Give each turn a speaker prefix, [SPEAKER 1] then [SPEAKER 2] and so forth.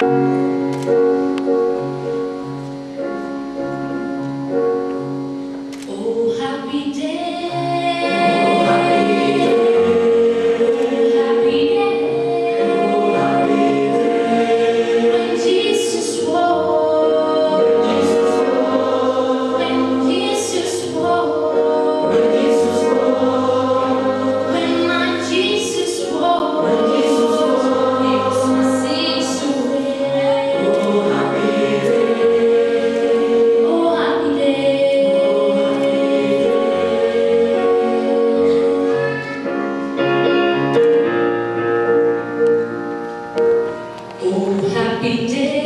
[SPEAKER 1] Oh, happy day.
[SPEAKER 2] Oh, happy day.
[SPEAKER 1] Oh, happy day.
[SPEAKER 2] Oh, happy day.
[SPEAKER 1] When Jesus walked.
[SPEAKER 2] When Jesus walked.
[SPEAKER 1] When Jesus walked.
[SPEAKER 2] When Jesus walked.
[SPEAKER 1] When my Jesus walked.
[SPEAKER 2] When Jesus walked.
[SPEAKER 1] He was my sins away.
[SPEAKER 2] Oh, happy day.
[SPEAKER 1] Oh, happy day. Oh, happy day.